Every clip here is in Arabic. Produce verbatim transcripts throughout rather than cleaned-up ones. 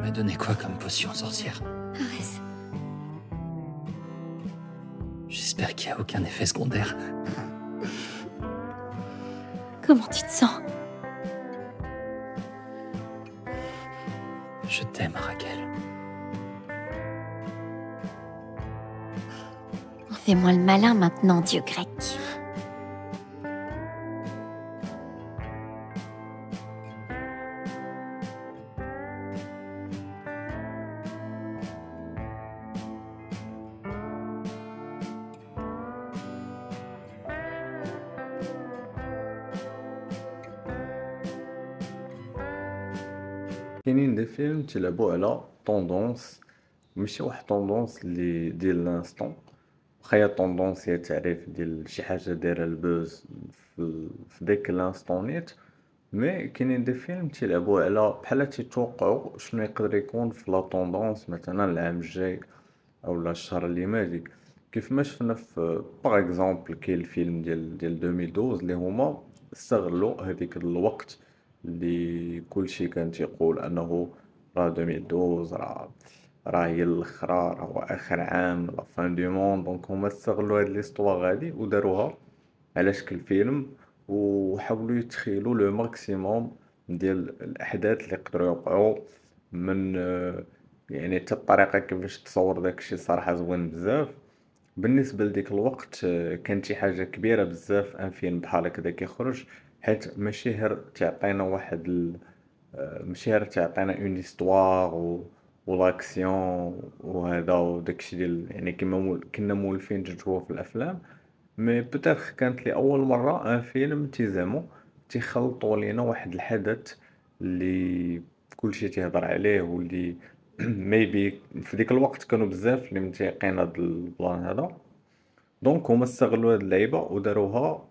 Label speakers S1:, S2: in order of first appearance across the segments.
S1: m'a donné quoi comme potion, sorcière?
S2: Arrête.
S1: J'espère qu'il n'y a aucun effet secondaire.
S2: Comment tu te sens?
S1: Je t'aime, Raquel.
S2: Fais-moi le malin maintenant, dieu grec.
S3: كاينين دي فيلم تيلعبوا على طوندونس، ماشي واحد طوندونس اللي ديال لانستون، واخا هي طوندونس هي تعريف ديال شي حاجه دايره البوز في في ديك لانستونيت. مي كاينين دي فيلم تيلعبوا على بحال تيتوقعوا شنو يقدر يكون في لا طوندونس مثلا العام الجاي او لا الشهر اللي ماجي. كيف ما شفنا في باغ اكزومبل كاين الفيلم ديال ديال ألفين واثناش اللي هما استغلوا هذيك الوقت اللي كلشي كان تيقول انه راه ألفين واثناش راه راه هي الاخرى، راه هو اخر عام لا فان دو موند. دونك هما استغلوا هاد ليستوار هادي وداروها على شكل فيلم، وحاولوا يتخيلوا لو ماكسيموم ديال الاحداث اللي يقدروا يوقعوا من آه، يعني حتى الطريقه كيفاش تصور داكشي صراحه زوين بزاف. بالنسبه لديك الوقت آه، كانت شي حاجه كبيره بزاف ان فيلم بحال هكذا كيخرج، حيت ماشي غير تعطينا واحد ال... آه، ماشي غير تعطينا اون هيستوار و ولاكسيون وهذا وداكشي ديال يعني كيما مول... كنا مولفين تشوفوه في الافلام. مي بوتيتر كانت لي اول مره ان فيلم تيزعمو تيخلطوا لينا واحد الحدث اللي كلشي تيهضر عليه واللي ميبي في ديك الوقت كانوا بزاف اللي متيقين هاد البلان هذا. دونك هما استغلوا هاد اللعيبه وداروها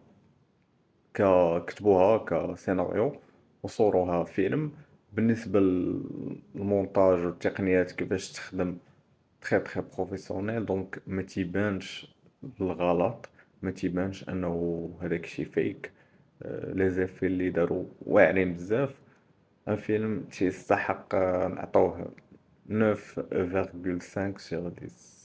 S3: ك كتبوها كسيناريو وصوروها فيلم. بالنسبه للمونتاج والتقنيات كيفاش تخدم تري تري بروفيسيونيل، دونك ما تيبانش الغلط، ما تيبانش انه هذاك الشيء فيك. لي زيفي اللي داروا واعرين بزاف. ان فيلم تيستحق آه، نعطوه تسعة فاصلة خمسة sur عشرة.